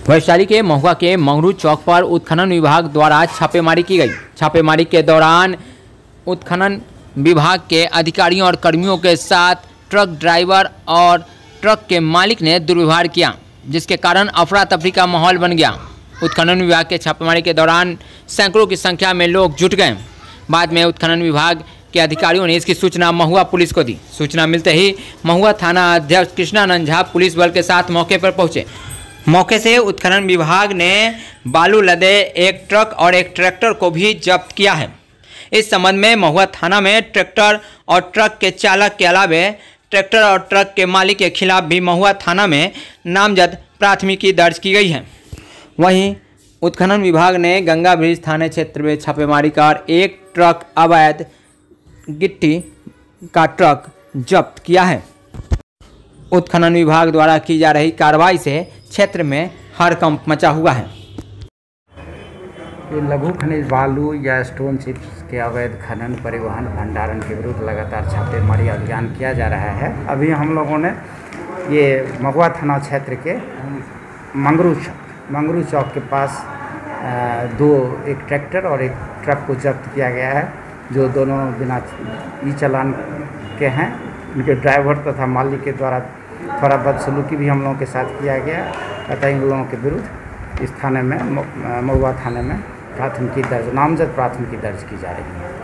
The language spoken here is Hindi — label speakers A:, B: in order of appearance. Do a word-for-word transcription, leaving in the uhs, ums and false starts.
A: वैशाली के महुआ के मंगरू चौक पर उत्खनन विभाग द्वारा छापेमारी की गई। छापेमारी के दौरान उत्खनन विभाग के अधिकारियों और कर्मियों के साथ ट्रक ड्राइवर और ट्रक के मालिक ने दुर्व्यवहार किया, जिसके कारण अफरा तफरी का माहौल बन गया। उत्खनन विभाग के छापेमारी के दौरान सैकड़ों की संख्या में लोग जुट गए। बाद में उत्खनन विभाग के अधिकारियों ने इसकी सूचना महुआ पुलिस को दी। सूचना मिलते ही महुआ थाना अध्यक्ष कृष्णानंद झा पुलिस बल के साथ मौके पर पहुंचे। मौके से उत्खनन विभाग ने बालू लदे एक ट्रक और एक ट्रैक्टर को भी जब्त किया है। इस संबंध में महुआ थाना में ट्रैक्टर और ट्रक के चालक के अलावे ट्रैक्टर और ट्रक के मालिक के खिलाफ भी महुआ थाना में नामजद प्राथमिकी दर्ज की गई है। वहीं उत्खनन विभाग ने गंगा ब्रिज थाने क्षेत्र में छापेमारी कर एक ट्रक अवैध गिट्टी का ट्रक जब्त किया है। उत्खनन विभाग द्वारा की जा रही कार्रवाई से क्षेत्र में हड़कंप मचा हुआ है।
B: ये लघु खनिज बालू या स्टोन चिप्स के अवैध खनन, परिवहन, भंडारण के विरुद्ध लगातार छापेमारी अभियान किया जा रहा है। अभी हम लोगों ने ये महुआ थाना क्षेत्र के मंगरू चौक मंगरू चौक के पास दो एक ट्रैक्टर और एक ट्रक को जब्त किया गया है, जो दोनों बिना ई चालान के हैं। उनके ड्राइवर तथा मालिक के द्वारा थोड़ा बदसलूकी भी हम लोगों के साथ किया गया, अतः इन लोगों के विरुद्ध इस थाने में महुआ थाने में प्राथमिकी दर्ज नामजद प्राथमिकी दर्ज की जा रही है।